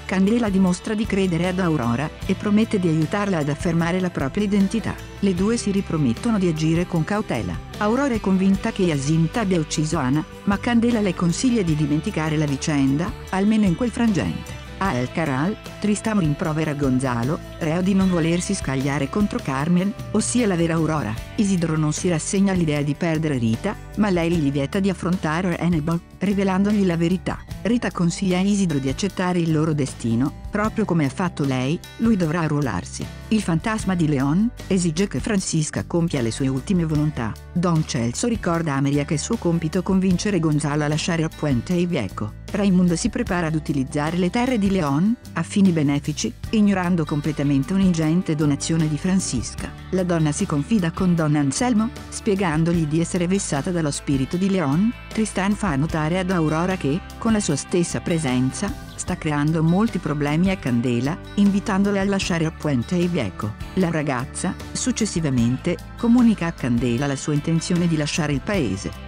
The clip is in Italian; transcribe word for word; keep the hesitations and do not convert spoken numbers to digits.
Candela dimostra di credere ad Aurora, e promette di aiutarla ad affermare la propria identità. Le due si ripromettono di agire con cautela. Aurora è convinta che Jacinta abbia ucciso Anna, ma Candela le consiglia di dimenticare la vicenda, almeno in quel frangente. A El Caral, Tristan rimprovera Gonzalo, reo di non volersi scagliare contro Carmen, ossia la vera Aurora. Isidro non si rassegna all'idea di perdere Rita, ma lei gli vieta di affrontare Hannibal, rivelandogli la verità. Rita consiglia a Isidro di accettare il loro destino, proprio come ha fatto lei, lui dovrà arruolarsi. Il fantasma di Leon esige che Francisca compia le sue ultime volontà. Don Celso ricorda a Maria che è suo compito convincere Gonzalo a lasciare Puente Viejo. Raimundo si prepara ad utilizzare le terre di Leon a fini benefici, ignorando completamente un'ingente donazione di Francisca. La donna si confida con Don Anselmo, spiegandogli di essere vessata dallo spirito di Leon. Tristan fa notare ad Aurora che, con la sua stessa presenza, sta creando molti problemi a Candela, invitandola a lasciare Puente Viejo. La ragazza, successivamente, comunica a Candela la sua intenzione di lasciare il paese.